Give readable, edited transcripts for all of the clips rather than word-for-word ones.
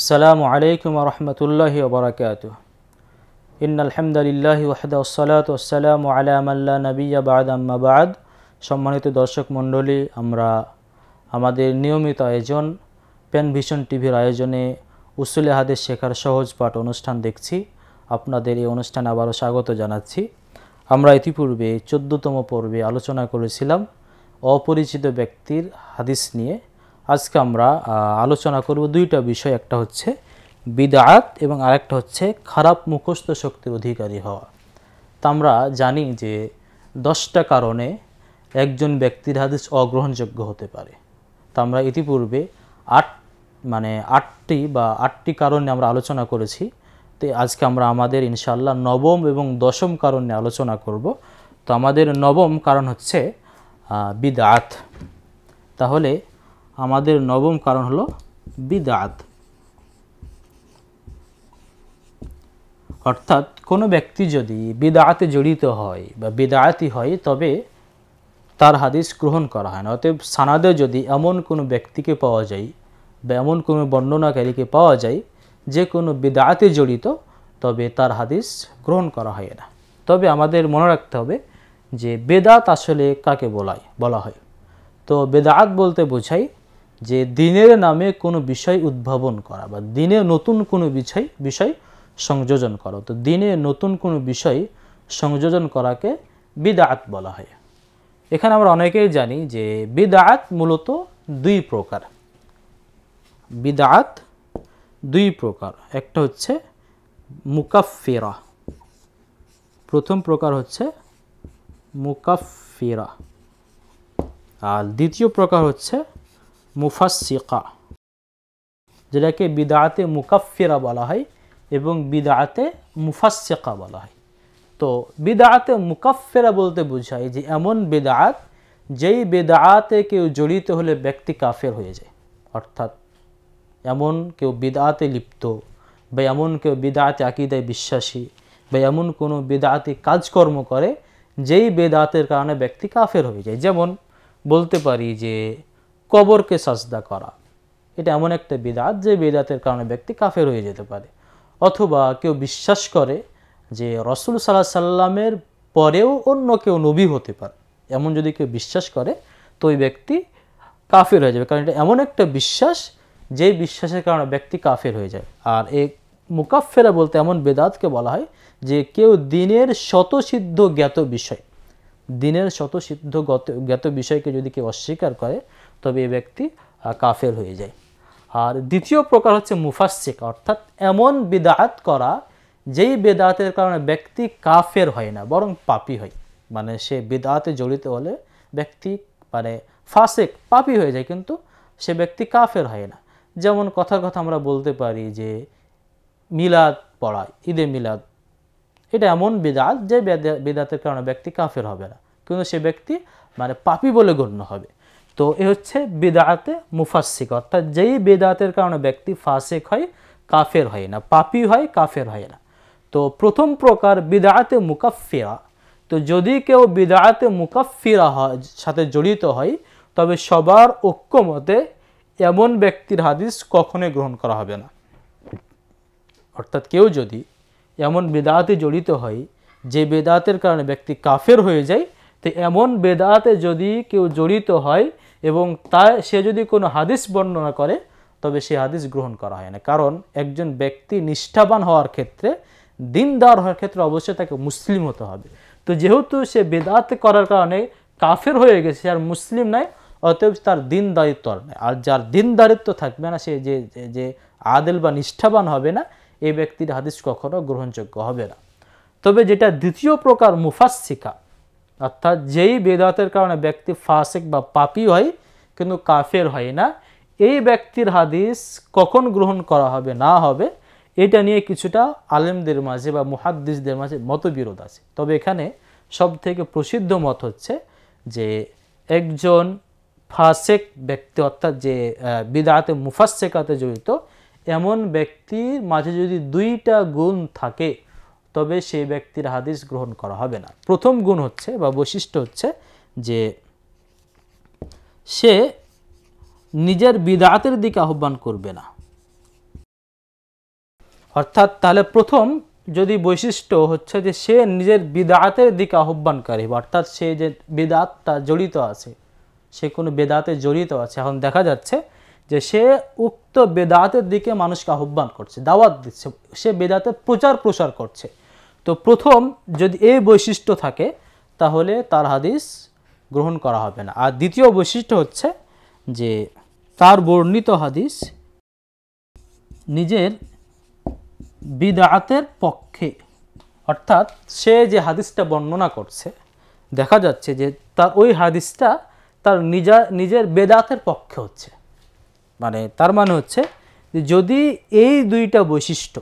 আসসালামু আলাইকুম ওয়া রাহমাতুল্লাহি ওয়া বারাকাতুহু। ইন্নাল হামদালিল্লাহি ওয়াহদাহু ওয়াসসালাতু ওয়াসসালামু আলা মান লা নাবিয়্যা বা'দা আম্মা বা'দ। সম্মানিত দর্শক মণ্ডলী, আমরা আমাদের নিয়মিত আয়োজন পেন ভিশন টিভির আয়োজনে উসুলে হাদিস শেখার সহজ পাঠ অনুষ্ঠান দেখছি। আপনাদের এই অনুষ্ঠানে আবারও স্বাগত জানাচ্ছি। আমরা ইতিপূর্বে 14তম পর্বে আলোচনা করেছিলাম অপরিচিত ব্যক্তির হাদিস নিয়ে। আজকে আমরা আলোচনা করব দুইটা বিষয়, একটা হচ্ছে বিদআত এবং আরেকটা হচ্ছে খারাপ মুখস্থ শক্তির অধিকারী হওয়া। তা আমরা জানি যে 10টা কারণে একজন ব্যক্তির হাদিস অগ্রহণযোগ্য হতে পারে। তা আমরা ইতিপূর্বে আটটি কারণে আমরা আলোচনা করেছি। তো আজকে আমরা আমাদের ইনশাআল্লাহ নবম এবং দশম কারণ নিয়ে আলোচনা করব। তো আমাদের নবম কারণ হচ্ছে বিদআত। তাহলে আমাদের নবম কারণ হলো বিদআত, অর্থাৎ কোনো ব্যক্তি যদি বিদআতে জড়িত হয় বা বিদআতি হয় তবে তার হাদিস গ্রহণ করা হয় না। অতএব সানাদে যদি এমন কোনো ব্যক্তিকে পাওয়া যায় বা এমন কোনো বর্ণনাকারীকে পাওয়া যায় যে কোনো বিদআতে জড়িত, তবে তার হাদিস গ্রহণ করা হয় না। তবে আমাদের মনে রাখতে হবে যে বেদাত আসলে কাকে বলা হয়। তো বেদাত বলতে বোঝায় যে দ্বীনের নামে কোনো বিষয় উদ্ভাবন করা বা দ্বীনে নতুন কোনো বিষয় সংযোজন করা। তো দ্বীনে নতুন কোনো বিষয় সংযোজন করাকে বিদআত বলা হয়। এখানে আমরা অনেকেই জানি যে বিদআত মূলত দুই প্রকার। বিদআত দুই প্রকার, একটা হচ্ছে মুকাফফিরা, প্রথম প্রকার হচ্ছে মুকাফফিরা, আর দ্বিতীয় প্রকার হচ্ছে মুফাসসিকা, যেটাকে বিদআতে মুকাফফিরা বলা হয় এবং বিদআতে মুফাসসিকা বলা হয়। তো বিদআতে মুকাফফিরা বলতে বোঝায় যে এমন বিদআত যেই বিদআতে কেউ জড়িত হলে ব্যক্তি কাফের হয়ে যায়। অর্থাৎ এমন কেউ বিদআতে লিপ্ত বা এমন কেউ বিদআতে আকীদায় বিশ্বাসী বা এমন কোনো বিদআতি কাজকর্ম করে যেই বিদআতের কারণে ব্যক্তি কাফের হয়ে যায়। যেমন বলতে পারি যে কবরকে সাজদা করা, এটা এমন একটা বিদআত যে বিদআতের কারণে ব্যক্তি কাফের হয়ে যেতে পারে। অথবা কেউ বিশ্বাস করে যে রাসূল সাল্লাল্লাহু আলাইহি সাল্লামের পরেও অন্য কেউ নবী হতে পারে, এমন যদি কেউ বিশ্বাস করে তো ওই ব্যক্তি কাফের হয়ে যাবে, কারণ এটা এমন একটা বিশ্বাস যেই বিশ্বাসের কারণে ব্যক্তি কাফের হয়ে যায়। আর এই মুকাফফিরা বলতে এমন বিদআতকে বলা হয় যে কেউ দ্বীনের স্বতঃসিদ্ধ জ্ঞাত বিষয়, দ্বীনের স্বতঃসিদ্ধ জ্ঞাত বিষয়কে যদি কেউ অস্বীকার করে তবে এই ব্যক্তি কাফের হয়ে যায়। আর দ্বিতীয় প্রকার হচ্ছে মুফাসসিকা, অর্থাৎ এমন বিদআত করা যেই বিদআতের কারণে ব্যক্তি কাফের হয় না বরং পাপী হয়। মানে সে বিদআতে জড়িত হলে ব্যক্তি ফাসিক পাপী হয়ে যায়, কিন্তু সে ব্যক্তি কাফের হয় না। যেমন কথার কথা আমরা বলতে পারি যে মিলাদ পড়া, ঈদে মিলাদ, এটা এমন বিদআত যে বিদআতের কারণে ব্যক্তি কাফের হবে না, কিন্তু সে ব্যক্তি পাপী বলে গণ্য হবে। তো এ হচ্ছে বিদআতে মুফাসসিকা, অর্থাৎ যেই বিদআতের কারণে ব্যক্তি ফাসিক হয়, কাফের হয় না, পাপী হয়, কাফের হয় না। তো প্রথম প্রকার বিদআতে মুকাফফিরা। তো যদি কেউ বিদআতে মুকাফফিরা সাথে জড়িত হয় তবে সবার ঐক্যমতে এমন ব্যক্তির হাদিস কখনোই গ্রহণ করা হবে না। অর্থাৎ কেউ যদি এমন বিদআতে জড়িত হয় যে বিদআতের কারণে ব্যক্তি কাফের হয়ে যায়, তো এমন বিদআতে যদি কেউ জড়িত হয় এবং সে যদি কোনো হাদিস বর্ণনা করে তবে সে হাদিস গ্রহণ করা হয় না। কারণ একজন ব্যক্তি নিষ্ঠাবান হওয়ার ক্ষেত্রে, দিনদার হওয়ার ক্ষেত্রে অবশ্যই তাকে মুসলিম হতে হবে। তো যেহেতু সে বিদআত করার কারণে কাফের হয়ে গেছে আর মুসলিম নাই, অতএব তার দিনদারিত্ব আর নেই। আর যার দিনদারিত্ব থাকবে না, সে যে আদেল বা নিষ্ঠাবান হবে না, এই ব্যক্তির হাদিস কখনো গ্রহণযোগ্য হবে না। তবে যেটা দ্বিতীয় প্রকার মুফাসসিকা, অর্থাৎ যেই বিদআতের কারণে ব্যক্তি ফাসিক বা পাপী হয় কিন্তু কাফের হয় না, এই ব্যক্তির হাদিস কখন গ্রহণ করা হবে না হবে এটা নিয়ে কিছুটা আলেমদের মাঝে বা মুহাদ্দিসদের মাঝে মতবিরোধ আছে। তবে এখানে সবথেকে প্রসিদ্ধ মত হচ্ছে যে একজন ফাসিক ব্যক্তি, অর্থাৎ যে বিদআতে মুফাসসিকাতে জড়িত, এমন ব্যক্তির মাঝে যদি দুইটা গুণ থাকে তবে সেই ব্যক্তির হাদিস গ্রহণ করা হবে না। প্রথম গুণ হচ্ছে বা বৈশিষ্ট্য হচ্ছে যে সে নিজের বিদআতের দিকে আহ্বান করবে না, অর্থাৎ তাহলে প্রথম যদি বৈশিষ্ট্য হচ্ছে যে সে নিজের বিদআতের দিকে আহ্বানকারী, অর্থাৎ সে যে বিদআতটা জড়িত আছে, সে কোনো বেদাতে জড়িত আছে, এখন দেখা যাচ্ছে যে সে উক্ত বেদাতের দিকে মানুষকে আহ্বান করছে, দাওয়াত দিচ্ছে, সে বেদাতের প্রচার প্রসার করছে। তো প্রথম যদি এই বৈশিষ্ট্য থাকে তাহলে তার হাদিস গ্রহণ করা হবে না। আর দ্বিতীয় বৈশিষ্ট্য হচ্ছে যে তার বর্ণিত হাদিস নিজের বিদআতের পক্ষে, অর্থাৎ সে যে হাদিসটা বর্ণনা করছে দেখা যাচ্ছে যে তার ওই হাদিসটা তার নিজের বেদাতের পক্ষে হচ্ছে। তার মানে হচ্ছে যে যদি এই দুইটা বৈশিষ্ট্য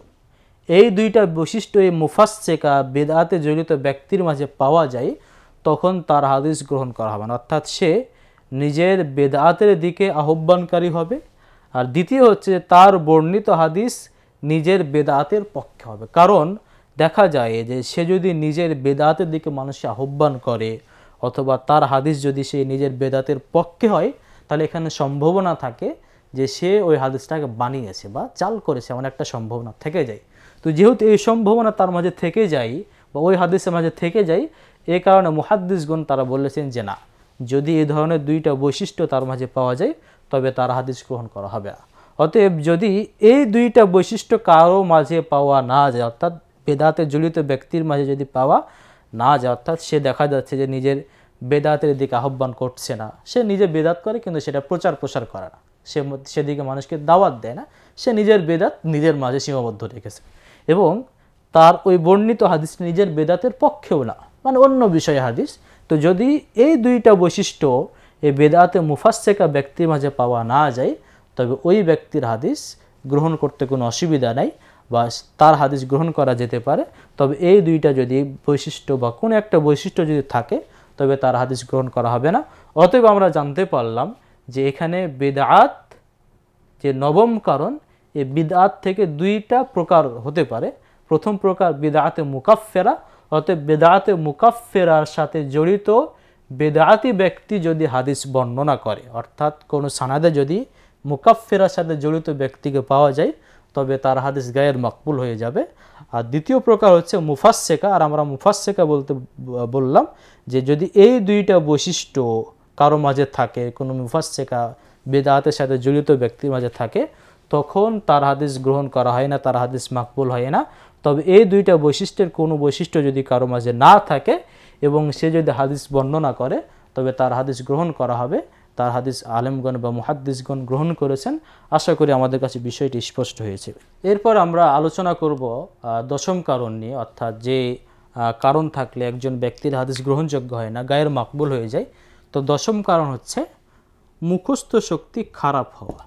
এই মুফাসসিকা বেদাতে জড়িত ব্যক্তির মাঝে পাওয়া যায় তখন তার হাদিস গ্রহণ করা হবে না। অর্থাৎ সে নিজের বেদাতের দিকে আহ্বানকারী হবে, আর দ্বিতীয় হচ্ছে তার বর্ণিত হাদিস নিজের বেদাতের পক্ষে হবে। কারণ দেখা যায় যে সে যদি নিজের বেদাতের দিকে মানুষকে আহ্বান করে অথবা তার হাদিস যদি সে নিজের বেদাতের পক্ষে হয় তাহলে এখানে সম্ভাবনা থাকে যে সে ওই হাদিসটাকে বানিয়েছে বা চাল করেছে, এমন একটা সম্ভাবনা থেকে যায়। তো যেহেতু এই সম্ভাবনা তার মাঝে থেকে যায় বা ওই হাদিসের মাঝে থেকে যায়, এই কারণে মুহাদ্দিসগণ তারা বলেছেন যে না, যদি এই ধরনের দুইটা বৈশিষ্ট্য তার মাঝে পাওয়া যায় তবে তার হাদিস গ্রহণ করা হবে না। অতএব যদি এই দুইটা বৈশিষ্ট্য কারো মাঝে পাওয়া না যায়, অর্থাৎ বেদাতে জড়িত ব্যক্তির মাঝে যদি পাওয়া না যায়, অর্থাৎ সে দেখা যাচ্ছে যে নিজের বেদাতের দিকে আহ্বান করছে না, সে নিজে বেদাত করে কিন্তু সেটা প্রচার প্রসার করে না, সেদিকে মানুষকে দাওয়াত দেয় না, সে নিজের বেদাত নিজের মাঝে সীমাবদ্ধ রেখেছে এবং তার ওই বর্ণিত হাদিস নিজের বেদাতের পক্ষেও না, অন্য বিষয়ে হাদিস। তো যদি এই দুইটা বৈশিষ্ট্য এই বেদাতে মুফাসসিকা ব্যক্তির মাঝে পাওয়া না যায় তবে ওই ব্যক্তির হাদিস গ্রহণ করতে কোনো অসুবিধা নাই বা তার হাদিস গ্রহণ করা যেতে পারে। তবে এই দুইটা যদি বৈশিষ্ট্য বা কোনো একটা বৈশিষ্ট্য যদি থাকে তবে তার হাদিস গ্রহণ করা হবে না। অতএব আমরা জানতে পারলাম যে এখানে বিদআত যে নবম কারণ, এই বিদআত থেকে দুইটা প্রকার হতে পারে। প্রথম প্রকার বিদআতে মুকাফফিরা, অতএব বিদআতে মুকাফফিরার সাথে জড়িত বেদাতি ব্যক্তি যদি হাদিস বর্ণনা করে, অর্থাৎ কোনো সানাদে যদি মুকাফফিরার সাথে জড়িত ব্যক্তিকে পাওয়া যায় তবে তার হাদিস গায়ের মাকবুল হয়ে যাবে। আর দ্বিতীয় প্রকার হচ্ছে মুফাসসিকা, আর আমরা মুফাসসিকা বলতে বললাম যে যদি এই দুইটা বৈশিষ্ট্য কারো মাঝে থাকে, কোনো মুফাসসিকা বেদাতের সাথে জড়িত ব্যক্তির মাঝে থাকে, তখন তার হাদিস গ্রহণ করা হয় না, তার হাদিস মাকবুল হয় না। তবে এই দুইটা বৈশিষ্ট্যের কোনো বৈশিষ্ট্য যদি কারো মাঝে না থাকে এবং সে যদি হাদিস বর্ণনা করে তবে তার হাদিস গ্রহণ করা হবে। তার হাদিস আলেমগণ বা মুহাদ্দিসগণ গ্রহণ করেছেন। আশা করি আমাদের কাছে বিষয়টি স্পষ্ট হয়েছে। এরপর আমরা আলোচনা করব দশম কারণ নিয়ে, অর্থাৎ যে কারণ থাকলে একজন ব্যক্তির হাদিস গ্রহণযোগ্য হয় না, গায়ের মাকবুল হয়ে যায়। তো দশম কারণ হচ্ছে মুখস্থ শক্তি খারাপ হওয়া।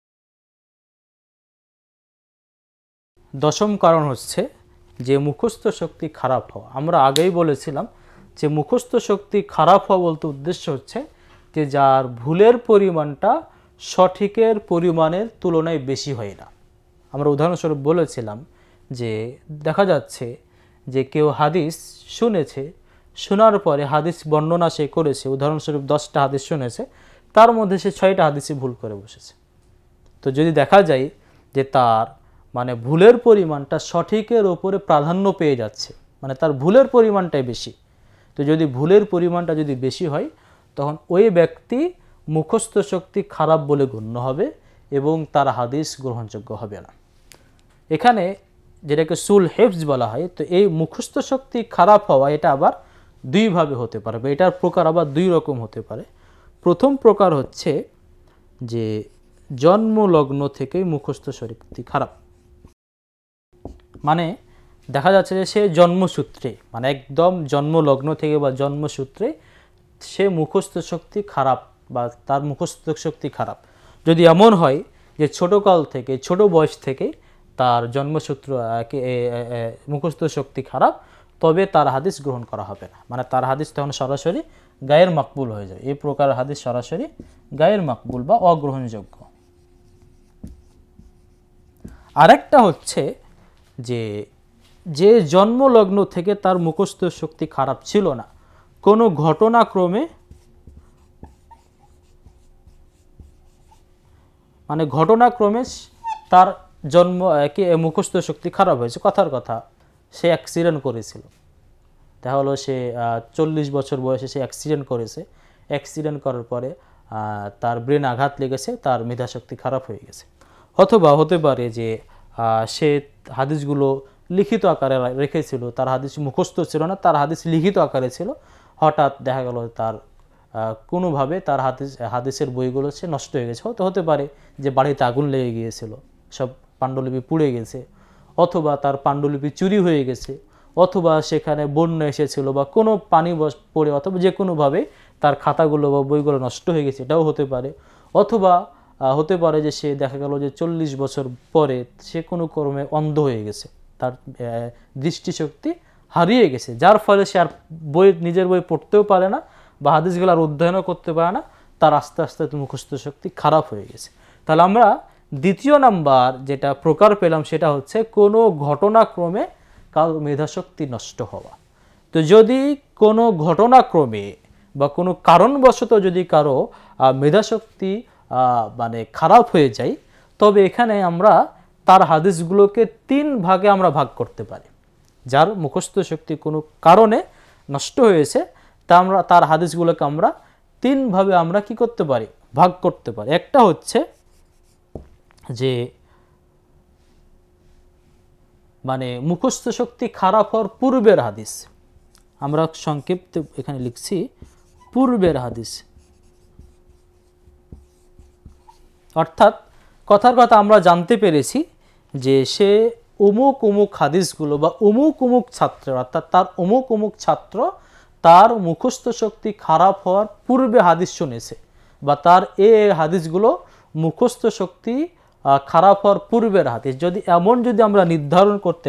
দশম কারণ হচ্ছে যে মুখস্থ শক্তি খারাপ হওয়া। আমরা আগেই বলেছিলাম যে মুখস্থ শক্তি খারাপ হওয়া বলতে উদ্দেশ্য হচ্ছে যে যার ভুলের পরিমাণটা সঠিকের পরিমাণের তুলনায় বেশি হয় না। আমরা উদাহরণস্বরূপ বলেছিলাম যে দেখা যাচ্ছে যে কেউ হাদিস শুনেছে, শোনার পরে হাদিস বর্ণনা সে করেছে, উদাহরণস্বরূপ 10টা হাদিস শুনেছে, তার মধ্যে সে 6টা হাদিসে ভুল করে বসেছে। তো যদি দেখা যায় যে তার ভুলের পরিমাণটা সঠিকের ওপরে প্রাধান্য পেয়ে যাচ্ছে, তার ভুলের পরিমাণটাই বেশি, তো যদি ভুলের পরিমাণটা যদি বেশি হয় তখন ওই ব্যক্তি মুখস্থ শক্তি খারাপ বলে গণ্য হবে এবং তার হাদিস গ্রহণযোগ্য হবে না। এখানে যেটাকে সুল হেফজ বলা হয়, তো এই মুখস্থ শক্তি খারাপ হওয়া এটা আবার দুইভাবে হতে পারে, এটার প্রকার আবার দুই রকম হতে পারে। প্রথম প্রকার হচ্ছে যে জন্মলগ্ন থেকেই মুখস্থ শক্তি খারাপ, দেখা যাচ্ছে যে সে জন্মসূত্রে একদম জন্মলগ্ন থেকে বা জন্মসূত্রে সে মুখস্থ শক্তি খারাপ বা তার মুখস্থ শক্তি খারাপ। যদি এমন হয় যে ছোটকাল থেকে, ছোট বয়স থেকে তার জন্মসূত্র মুখস্থ শক্তি খারাপ, তবে তার হাদিস গ্রহণ করা হবে না, তার হাদিস তখন সরাসরি গায়ের মাকবুল হয়ে যাবে। এই প্রকার হাদিস সরাসরি গায়ের মাকবুল বা অগ্রহণযোগ্য। আরেকটা হচ্ছে যে জন্মলগ্ন থেকে তার মুখস্থ শক্তি খারাপ ছিল না, কোনো ঘটনাক্রমে ঘটনাক্রমে তার জন্ম কি মুখস্থ শক্তি খারাপ হয়েছে, কথার কথা সে অ্যাক্সিডেন্ট করেছিল, তাহলে সে 40 বছর বয়সে সে অ্যাক্সিডেন্ট করেছে, অ্যাক্সিডেন্ট করার পরে তার ব্রেন আঘাত লেগেছে, তার মেধাশক্তি খারাপ হয়ে গেছে। অথবা হতে পারে যে সে হাদিসগুলো লিখিত আকারে রেখেছিল, তার হাদিস মুখস্থ ছিল না, তার হাদিস লিখিত আকারে ছিল, হঠাৎ দেখা গেল তার কোনোভাবে তার হাদিসের বইগুলো সে নষ্ট হয়ে গেছে। হতে পারে যে বাড়িতে আগুন লেগে গিয়েছিল, সব পাণ্ডুলিপি পুড়ে গেছে, অথবা তার পাণ্ডুলিপি চুরি হয়ে গেছে, অথবা সেখানে বন্যা এসেছিল, বা কোনো পানি পড়ে, অথবা যে কোনোভাবে তার খাতাগুলো বা বইগুলো নষ্ট হয়ে গেছে, এটাও হতে পারে। অথবা হতে পারে যে সে দেখা গেল যে 40 বছর পরে সে কোনো কর্মে অন্ধ হয়ে গেছে, তার দৃষ্টিশক্তি হারিয়ে গেছে, যার ফলে সে আর নিজের বই পড়তেও পারে না বা হাদিসগুলো আর অধ্যয়নও করতে পারে না, তার আস্তে আস্তে মুখস্থ শক্তি খারাপ হয়ে গেছে। তাহলে আমরা দ্বিতীয় নাম্বার যেটা প্রকার পেলাম সেটা হচ্ছে কোনো ঘটনাক্রমে কারো মেধাশক্তি নষ্ট হওয়া। তো যদি কোনো ঘটনাক্রমে বা কোনো কারণবশত যদি কারো মেধাশক্তি মানে খারাপ হয়ে যায়, তবে এখানে আমরা তার হাদিসগুলোকে 3 ভাগে আমরা ভাগ করতে পারি। যার মুখস্থ শক্তি কোনো কারণে নষ্ট হয়েছে তা আমরা তার হাদিসগুলোকে আমরা 3 ভাবে আমরা কি করতে পারি, ভাগ করতে পারি। একটা হচ্ছে যে মানে মুখস্থ শক্তি খারাপ হওয়ার পূর্বের হাদিস, আমরা সংক্ষিপ্ত এখানে লিখছি পূর্বের হাদিস, অর্থাৎ কথার কথা আমরা জানতে পেরেছি যে সে অমুক অমুক হাদিসগুলো বা অমুক অমুক ছাত্র, অর্থাৎ তার অমুক অমুক ছাত্র তার মুখস্থ শক্তি খারাপ হওয়ার পূর্বে হাদিস শুনেছে, বা তার হাদিসগুলো মুখস্থ শক্তি খারাপ হওয়ার পূর্বের হাদিস। যদি আমরা নির্ধারণ করতে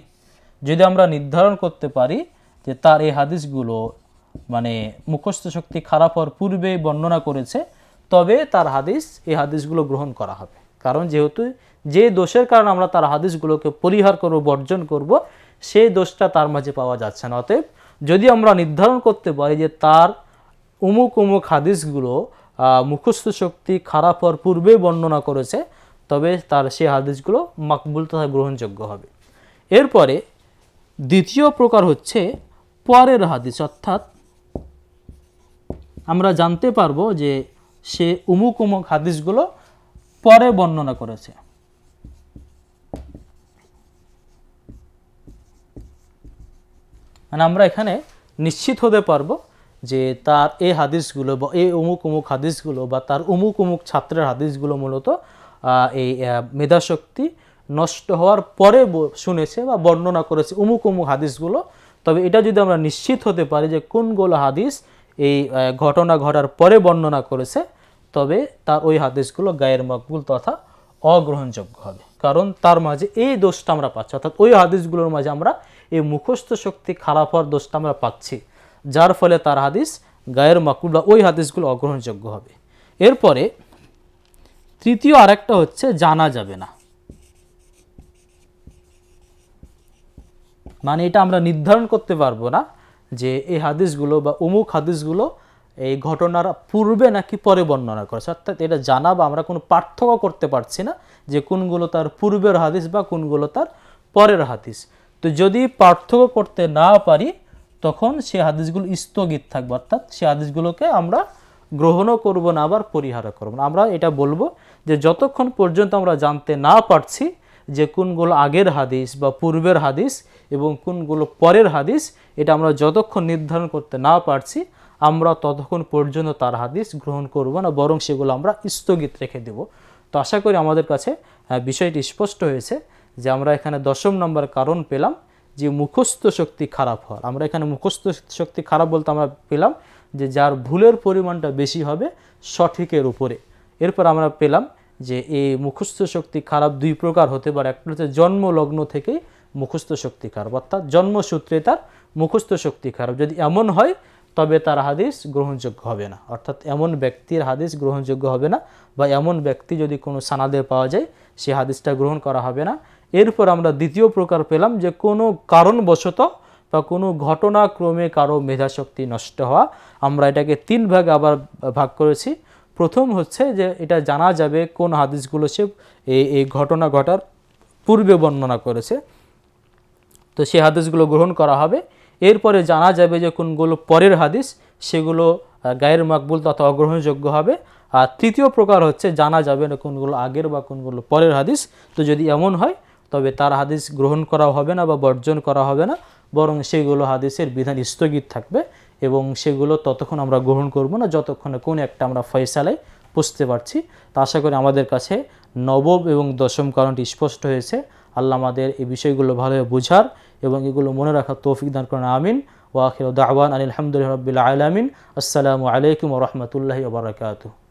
পারি যে তার এই হাদিসগুলো মানে মুখস্থ শক্তি খারাপ হওয়ার পূর্বে বর্ণনা করেছে, তবে তার এই হাদিসগুলো গ্রহণ করা হবে। কারণ যেহেতু যে দোষের কারণে আমরা তার হাদিসগুলোকে পরিহার করব, বর্জন করব, সেই দোষটা তার মাঝে পাওয়া যাচ্ছে না। অতএব যদি আমরা নির্ধারণ করতে পারি যে তার অমুক অমুক হাদিসগুলো মুখস্থ শক্তি খারাপ হওয়ার পূর্বে বর্ণনা করেছে, তবে তার সেই হাদিসগুলো মাকবুল তথা গ্রহণযোগ্য হবে। এরপরে দ্বিতীয় প্রকার হচ্ছে পরের হাদিস, অর্থাৎ আমরা জানতে পারবো যে সে অমুক অমুক হাদিসগুলো পরে বর্ণনা করেছে। মানে আমরা এখানে নিশ্চিত হতে পারবো যে তার এই হাদিসগুলো বা এই অমুক অমুক হাদিসগুলো বা তার অমুক অমুক ছাত্রের হাদিসগুলো মূলত এই মেধাশক্তি নষ্ট হওয়ার পরে শুনেছে বা বর্ণনা করেছে অমুক অমুক হাদিসগুলো। তবে এটা যদি আমরা নিশ্চিত হতে পারি যে কোনগুলো হাদিস এই ঘটনা ঘটার পরে বর্ণনা করেছে, তবে তার ওই হাদিসগুলো গায়ের মকবুল তথা অগ্রহণযোগ্য হবে। কারণ তার মাঝে এই দোষটা আমরা পাচ্ছি, অর্থাৎ ওই হাদিসগুলোর মাঝে আমরা এই মুখস্থ শক্তি খারাপ হওয়ার দোষটা আমরা পাচ্ছি, যার ফলে তার হাদিস গায়ের মকবুল বা ওই হাদিসগুলো অগ্রহণযোগ্য হবে। এরপরে তৃতীয় আরেকটা হচ্ছে জানা যাবে না। মানে এটা আমরা নির্ধারণ করতে পারবো না যে এই হাদিসগুলো বা অমুক হাদিসগুলো এই ঘটনার পূর্বে নাকি পরে বর্ণনা করেছে, অর্থাৎ এটা জানা বা আমরা কোনো পার্থক্য করতে পারছি না যে কোনগুলো তার পূর্বের হাদিস বা কোনগুলো তার পরের হাদিস। তো যদি পার্থক্য করতে না পারি তখন সে হাদিসগুলো স্থগিত থাকবে, অর্থাৎ সে হাদিসগুলোকে আমরা গ্রহণও করব না, আবার পরিহারও করব না। আমরা এটা বলবো যে যতক্ষণ পর্যন্ত আমরা জানতে না পারছি যে কোনগুলো আগের হাদিস বা পূর্বের হাদিস এবং কোনগুলো পরের হাদিস, এটা আমরা যতক্ষণ নির্ধারণ করতে না পারছি আমরা ততক্ষণ পর্যন্ত তার হাদিস গ্রহণ করব না, বরং সেগুলো আমরা স্থগিত রেখে দেব। তো আশা করি আমাদের কাছে বিষয়টি স্পষ্ট হয়েছে যে আমরা এখানে 10 নম্বর কারণ পেলাম যে মুখস্থ শক্তি খারাপ হওয়ার। আমরা এখানে মুখস্থ শক্তি খারাপ বলতে আমরা পেলাম যে যার ভুলের পরিমাণটা বেশি হবে সঠিকের উপরে। এরপর আমরা পেলাম যে এই মুখস্থ শক্তি খারাপ 2 প্রকার হতে পারে। একটা হচ্ছে জন্মলগ্ন থেকেই মুখস্থ শক্তি খারাপ, অর্থাৎ জন্মসূত্রে তার মুখস্থ শক্তি খারাপ। যদি এমন হয় তবে তার হাদিস গ্রহণযোগ্য হবে না, অর্থাৎ এমন ব্যক্তির হাদিস গ্রহণযোগ্য হবে না, বা এমন ব্যক্তি যদি কোনো সানাদে পাওয়া যায় সে হাদিসটা গ্রহণ করা হবে না। এরপর আমরা দ্বিতীয় প্রকার পেলাম যে কোনো কারণবশত বা কোনো ঘটনাক্রমে কারো মেধাশক্তি নষ্ট হওয়া। আমরা এটাকে 3 ভাগে আবার ভাগ করেছি। প্রথম হচ্ছে যে এটা জানা যাবে কোন হাদিসগুলো সে এই ঘটনা ঘটার পূর্বে বর্ণনা করেছে। তো সেই হাদিসগুলো গ্রহণ করা হবে। এরপরে জানা যাবে যে কোনগুলো পরের হাদিস, সেগুলো গায়ের মাকবুল তথা অগ্রহণযোগ্য হবে। আর তৃতীয় প্রকার হচ্ছে জানা যাবে না কোনগুলো আগের বা কোনগুলো পরের হাদিস। তো যদি এমন হয় তবে তার হাদিস গ্রহণ করা হবে না বা বর্জন করা হবে না, বরং সেগুলো হাদিসের বিধান স্থগিত থাকবে এবং সেগুলো ততক্ষণ আমরা গ্রহণ করব না যতক্ষণে কোন একটা আমরা ফয়সালায় বুঝতে পারছি। তা আশা করি আমাদের কাছে নবম এবং দশম কারণটি স্পষ্ট হয়েছে। আল্লাহ আমাদের এই বিষয়গুলো ভালোভাবে বোঝার এবং এগুলো মনে রাখার তৌফিক দান করেন। আমিন। ওয়া আখিরু দাওয়ানা আলহামদুলিল্লাহি রাব্বিল আলামিন। আসসালামু আলাইকুম ওয়া রাহমাতুল্লাহি ওয়া বারাকাতুহু।